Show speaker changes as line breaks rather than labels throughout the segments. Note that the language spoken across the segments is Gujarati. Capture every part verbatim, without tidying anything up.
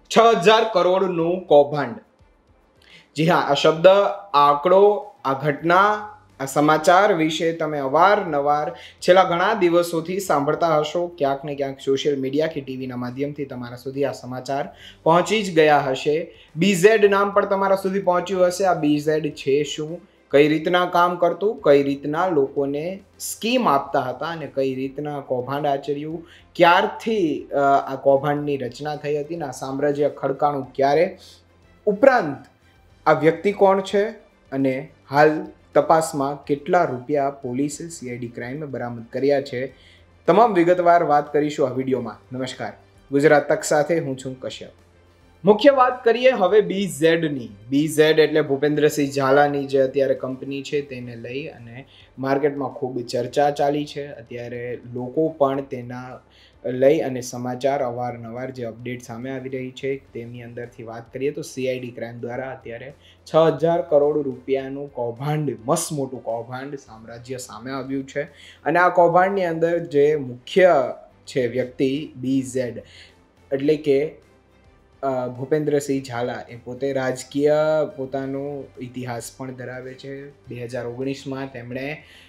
છ હજાર કરોડનું કૌભાંડ. જી હા, આ શબ્દ, આ આંકડો, આ ઘટના, આ સમાચાર વિશે તમે અવારનવાર છેલ્લા ઘણા દિવસોથી સાંભળતા હશો. ક્યાંક ને ક્યાંક સોશિયલ મીડિયા કે ટીવીના માધ્યમથી તમારા સુધી આ સમાચાર પહોંચી જ ગયા હશે. બીઝેડ નામ પણ તમારા સુધી પહોંચ્યું હશે. આ બીઝેડ છે શું, કઈ રીતના કામ કરતું, કઈ રીતના લોકોને સ્કીમ આપતા હતા અને કઈ રીતના કૌભાંડ આચર્યું, ક્યારથી આ કૌભાંડની રચના થઈ હતી ને આ સામ્રાજ્ય ખડકાણું ક્યારે, ઉપરાંત આ વ્યક્તિ કોણ છે અને હાલ તપાસમાં કેટલા રૂપિયા પોલીસે સીઆઈડી ક્રાઇમે બરામદ કર્યા છે, તમામ વિગતવાર વાત કરીશું આ વિડીયોમાં. નમસ્કાર, ગુજરાત તક સાથે હું છું કશ્યપ. મુખ્ય વાત કરીએ હવે બીઝેડની. બીઝેડ એટલે ભૂપેન્દ્રસિંહ ઝાલાની જે અત્યારે કંપની છે તેને લઈ અને માર્કેટમાં ખૂબ ચર્ચા ચાલી છે. અત્યારે લોકો પણ તેના લઈ અને સમાચાર અવારનવાર જે અપડેટ સામે આવી રહી છે તેની અંદરથી વાત કરીએ તો સીઆઈડી ક્રાઇમ દ્વારા અત્યારે છ હજાર કરોડ રૂપિયાનું કૌભાંડ, મસ્ત મોટું કૌભાંડ સામ્રાજ્ય સામે આવ્યું છે. અને આ કૌભાંડની અંદર જે મુખ્ય છે વ્યક્તિ બીઝેડ એટલે કે ભૂપેન્દ્રસિંહ ઝાલા, એ પોતે રાજકીય પોતાનો ઇતિહાસ પણ ધરાવે છે. બે હજાર ઓગણીસમાં તેમણે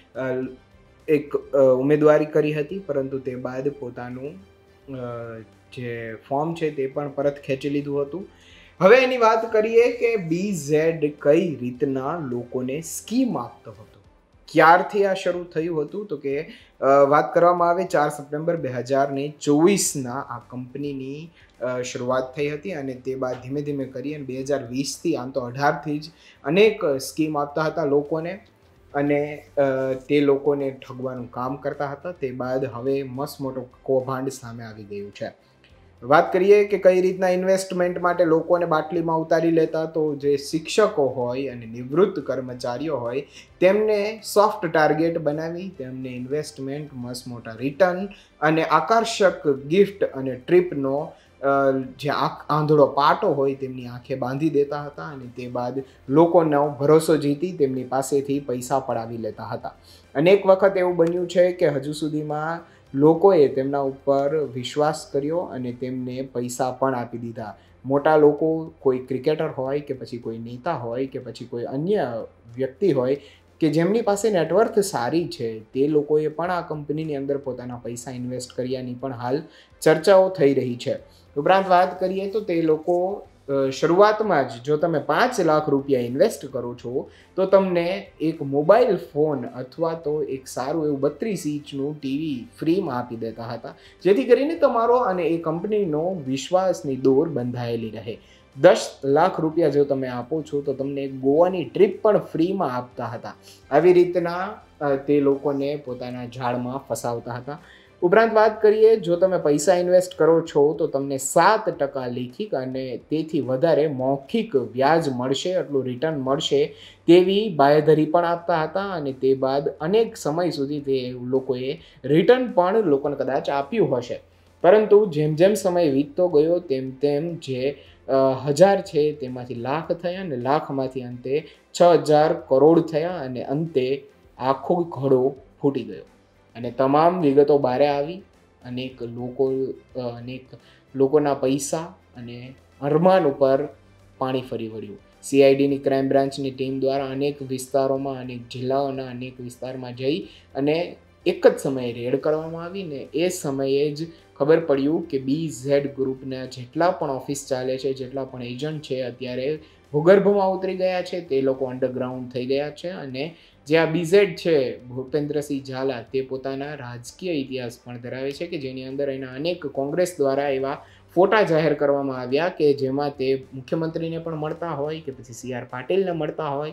એક ઉમેદવારી કરી હતી, પરંતુ તે બાદ પોતાનું જે ફોર્મ છે તે પણ પરત ખેંચી લીધું હતું. હવે એની વાત કરીએ કે બીઝેડ કઈ રીતના લોકોને સ્કીમ આપતો હતો, ક્યારથી આ શરૂ થયું હતું. તો કે વાત કરવામાં આવે ચાર સપ્ટેમ્બર બે હજાર ને ચોવીસના આ કંપનીની શરૂઆત થઈ હતી અને તે બાદ ધીમે ધીમે કરી અને બે હજાર વીસથી આમ તો અઢારથી જ અનેક સ્કીમ આપતા હતા લોકોને અને તે લોકોને ઠગવાનું કામ કરતા હતા. તે બાદ હવે મસ્ત મોટો કૌભાંડ સામે આવી ગયું છે. વાત કરીએ કે કઈ રીતના ઇન્વેસ્ટમેન્ટ માટે લોકોને બાટલીમાં ઉતારી લેતા, તો જે શિક્ષકો હોય અને નિવૃત્ત કર્મચારીઓ હોય તેમને સોફ્ટ ટાર્ગેટ બનાવી તેમને ઇન્વેસ્ટમેન્ટ, મસ્ત મોટા રિટર્ન અને આકર્ષક ગિફ્ટ અને ટ્રીપનો જે આંધળો પાટો હોય તેમની આંખે બાંધી દેતા હતા અને તે બાદ લોકોનો ભરોસો જીતી તેમની પાસેથી પૈસા પડાવી લેતા હતા. અનેક વખત એવું બન્યું છે કે હજુ સુધીમાં લોકોએ તેમના ઉપર વિશ્વાસ કર્યો અને તેમને પૈસા પણ આપી દીધા. મોટા લોકો, કોઈ ક્રિકેટર હોય કે પછી કોઈ નેતા હોય કે પછી કોઈ અન્ય વ્યક્તિ હોય કે જેમની પાસે નેટવર્થ સારી છે, તે લોકોએ પણ આ કંપનીની અંદર પોતાના પૈસા ઇન્વેસ્ટ કર્યાની પણ હાલ ચર્ચાઓ થઈ રહી છે. ઉપરાંત વાત કરીએ તો તે લોકો શરૂઆતમાં જ જો તમે પાંચ લાખ રૂપિયા ઇન્વેસ્ટ કરો છો તો તમને એક મોબાઈલ ફોન અથવા તો એક સારું એવું બત્રીસ ઇંચનું ટીવી ફ્રીમાં આપી દેતા હતા, જેથી કરીને તમારો અને એ કંપનીનો વિશ્વાસની દોર બંધાયેલી રહે. દસ લાખ રૂપિયા જો તમે આપો છો તો તમને એક ગોવાની ટ્રીપ પણ ફ્રીમાં આપતા હતા. આવી રીતના તે લોકોને પોતાના જાળમાં ફસાવતા હતા. ઉપરાંત વાત કરીએ, જો તમે પૈસા ઇન્વેસ્ટ કરો છો તો તમને સાત ટકા લેખિક અને તેથી વધારે મૌખિક વ્યાજ મળશે, એટલું રિટર્ન મળશે તેવી બાંયધરી પણ આપતા હતા અને તે બાદ અનેક સમય સુધી તે લોકોએ રિટર્ન પણ લોકોને કદાચ આપ્યું હશે. પરંતુ જેમ જેમ સમય વીતતો ગયો તેમ તેમ જે હજાર છે તેમાંથી લાખ થયા અને લાખમાંથી અંતે છ હજાર કરોડ થયા અને અંતે આખો ઘડો ફૂટી ગયો અને તમામ વિગતો બહાર આવી. અનેક લોકો અનેક લોકોના પૈસા અને અરમાન ઉપર પાણી ફરી વળ્યું. સીઆઈડીની ક્રાઇમ બ્રાન્ચની ટીમ દ્વારા અનેક વિસ્તારોમાં, અનેક જિલ્લાઓના અનેક વિસ્તારમાં જઈ અને એક જ સમયે રેડ કરવામાં આવી ને એ સમયે જ ખબર પડ્યું કે બીઝેડ ગ્રુપના જેટલા પણ ઓફિસ ચાલે છે, જેટલા પણ એજન્ટ છે, અત્યારે ભૂગર્ભમાં ઉતરી ગયા છે. તે લોકો અંડરગ્રાઉન્ડ થઈ ગયા છે અને જે આ બીઝેડ છે, ભૂપેન્દ્રસિંહ ઝાલા, તે પોતાના રાજકીય ઇતિહાસ પણ ધરાવે છે કે જેની અંદર એના અનેક કોંગ્રેસ દ્વારા એવા ફોટા જાહેર કરવામાં આવ્યા કે જેમાં તે મુખ્યમંત્રીને પણ મળતા હોય કે પછી સી આર પાટીલને મળતા હોય.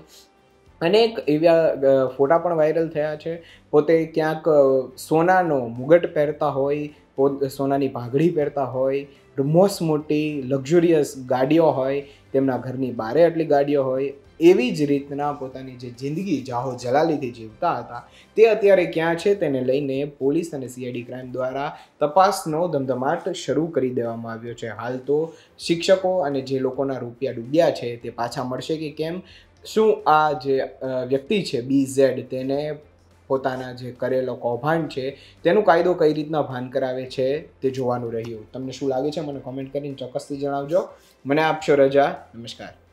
અનેક એવા ફોટા પણ વાયરલ થયા છે. પોતે ક્યાંક સોનાનો મુગટ પહેરતા હોય, સોનાની પાઘડી પહેરતા હોય, મોસ્ટ મોટી લક્ઝુરિયસ ગાડીઓ હોય, તેમના ઘરની બારે આટલી ગાડીઓ હોય, એવી જ રીતના પોતાની જે જિંદગી જાહો જલાલીથી જીવતા હતા તે અત્યારે ક્યાં છે તેને લઈને પોલીસ અને સીઆઈડી ક્રાઇમ દ્વારા તપાસનો ધમધમાટ શરૂ કરી દેવામાં આવ્યો છે. હાલ તો શિક્ષકો અને જે લોકોના રૂપિયા ડૂબ્યા છે તે પાછા મળશે કે કેમ, શું આ જે વ્યક્તિ છે બીઝેડ તેને પોતાના જે કરેલો કૌભાંડ છે તેનું કાયદો કઈ રીતના ભાન કરાવે છે તે જોવાનું રહ્યું. તમને શું લાગે છે મને કોમેન્ટ કરીને ચોક્કસથી જણાવજો. મને આપશો રજા. નમસ્કાર.